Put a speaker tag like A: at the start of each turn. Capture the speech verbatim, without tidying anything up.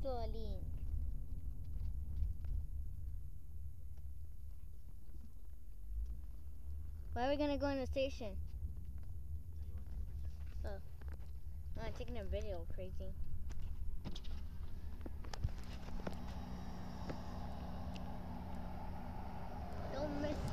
A: slowly. Why are we gonna go in the station? Oh, no, I'm taking a video, crazy. Don't miss